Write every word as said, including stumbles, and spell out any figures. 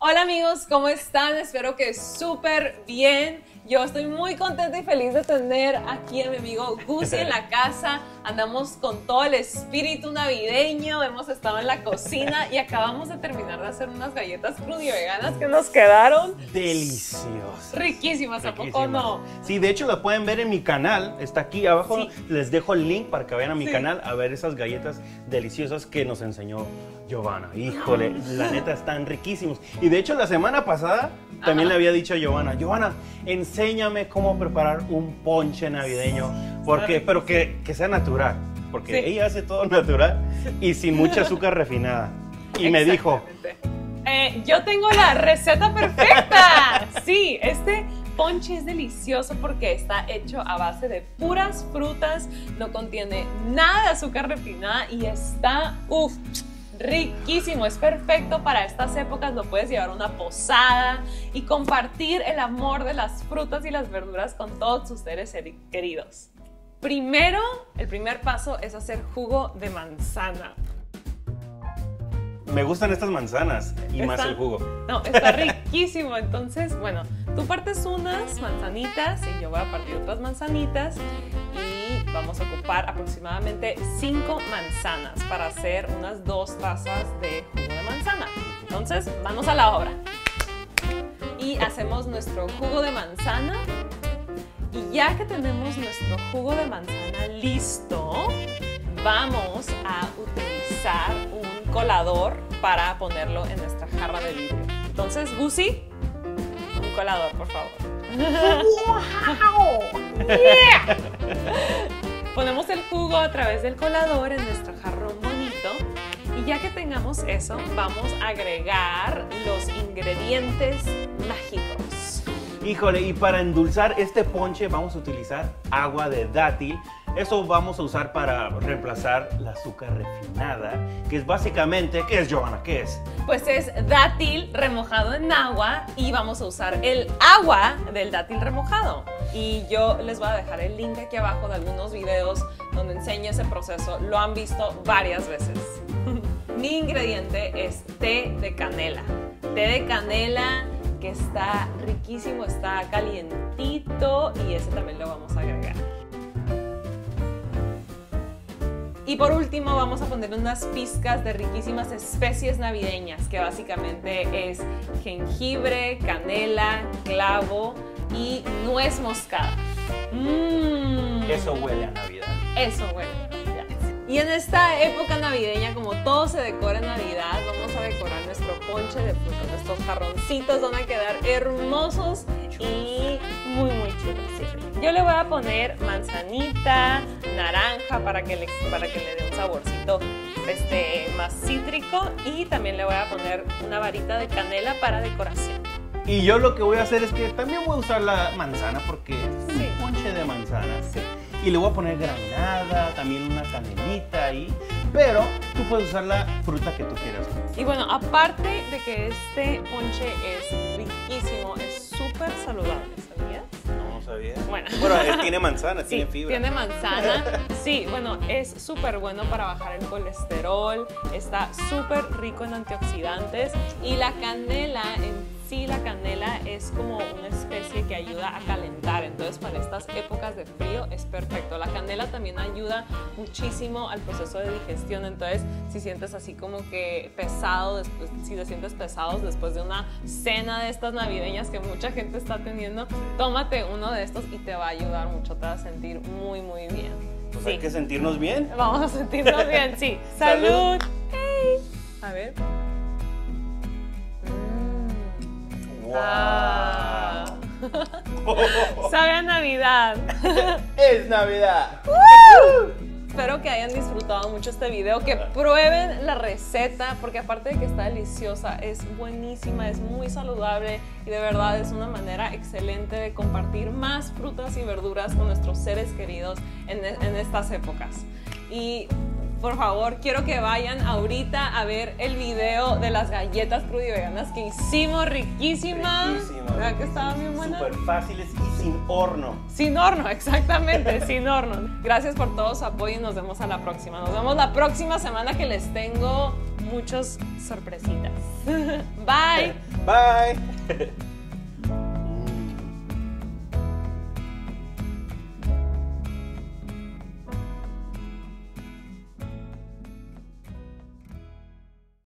Hola amigos, ¿cómo están? Espero que súper bien. Yo estoy muy contenta y feliz de tener aquí a mi amigo Gusi en la casa. Andamos con todo el espíritu navideño, hemos estado en la cocina y acabamos de terminar de hacer unas galletas crudiveganas que nos quedaron deliciosas. Riquísimas, ¿a poco no? Sí, de hecho las pueden ver en mi canal, está aquí abajo, Sí. Les dejo el link para que vayan a mi Sí. canal a ver esas galletas deliciosas que nos enseñó Giovanna. Híjole, la neta están riquísimos. Y de hecho la semana pasada también Ajá. le había dicho a Giovanna, Giovanna, enséñame cómo preparar un ponche navideño, porque, pero que, que sea natural, porque Sí. ella hace todo natural y sin mucha azúcar refinada. Y me dijo, Eh, yo tengo la receta perfecta. Sí, este ponche es delicioso porque está hecho a base de puras frutas, no contiene nada de azúcar refinada y está, uff, riquísimo. Es perfecto para estas épocas, lo puedes llevar a una posada y compartir el amor de las frutas y las verduras con todos tus seres queridos. Primero, el primer paso es hacer jugo de manzana. me gustan estas manzanas y más Está- el jugo. No, está riquísimo. Entonces, bueno, tú partes unas manzanitas y yo voy a partir otras manzanitas y vamos a ocupar aproximadamente cinco manzanas para hacer unas dos tazas de jugo de manzana. Entonces, vamos a la obra. Y hacemos nuestro jugo de manzana. Y ya que tenemos nuestro jugo de manzana listo, vamos a utilizar un colador para ponerlo en nuestra jarra de vidrio. Entonces, Gusi, un colador, por favor. ¡Wow! Yeah. Ponemos el jugo a través del colador en nuestro jarrón bonito. Y ya que tengamos eso, vamos a agregar los ingredientes mágicos. Híjole, y para endulzar este ponche vamos a utilizar agua de dátil. Eso vamos a usar para reemplazar la azúcar refinada, que es básicamente, ¿qué es, Giovanna? ¿Qué es? Pues es dátil remojado en agua y vamos a usar el agua del dátil remojado. Y yo les voy a dejar el link aquí abajo de algunos videos donde enseño ese proceso. Lo han visto varias veces. Mi ingrediente es té de canela. Té de canela que está riquísimo, está calientito y ese también lo vamos a agregar. Y por último vamos a poner unas pizcas de riquísimas especies navideñas, que básicamente es jengibre, canela, clavo y nuez moscada. Mmm. Eso huele a Navidad. Eso, bueno. Y en esta época navideña, como todo se decora en Navidad, vamos a decorar nuestro ponche de frutas. Nuestros jarroncitos van a quedar hermosos y muy, muy chulos. Sí. Yo le voy a poner manzanita, naranja para que le, para que le dé un saborcito este, más cítrico, y también le voy a poner una varita de canela para decoración. Y yo lo que voy a hacer es que también voy a usar la manzana porque es Sí. un ponche de manzana. Sí. Y le voy a poner granada, también una canelita ahí. Pero tú puedes usar la fruta que tú quieras. Y bueno, aparte de que este ponche es riquísimo, es súper saludable, ¿sabías? No sabía. Bueno. Bueno, él tiene manzana, Sí, tiene fibra. tiene manzana. Sí, bueno, es súper bueno para bajar el colesterol, está súper rico en antioxidantes y la canela en sí, la canela es como una especie que ayuda a calentar, entonces para estas épocas de frío es perfecto. La canela también ayuda muchísimo al proceso de digestión, entonces si sientes así como que pesado, después, si te sientes pesado después de una cena de estas navideñas que mucha gente está teniendo, tómate uno de estos y te va a ayudar mucho, te vas a sentir muy, muy bien. Pues Sí. hay que sentirnos bien. Vamos a sentirnos bien, sí. ¡Salud! Salud. Hey. A ver. Wow. Ah. Sabe a Navidad. Es Navidad. Espero que hayan disfrutado mucho este video, que prueben la receta, porque aparte de que está deliciosa, es buenísima, es muy saludable y de verdad es una manera excelente de compartir más frutas y verduras con nuestros seres queridos en, en estas épocas. Y por favor, quiero que vayan ahorita a ver el video de las galletas crudiveganas que hicimos, riquísimas. Riquísimas. ¿Verdad que estaban bien buenas? Súper fáciles y sin horno. Sin horno, exactamente, sin horno. Gracias por todo su apoyo y nos vemos a la próxima. Nos vemos la próxima semana que les tengo muchas sorpresitas. Bye. Bye.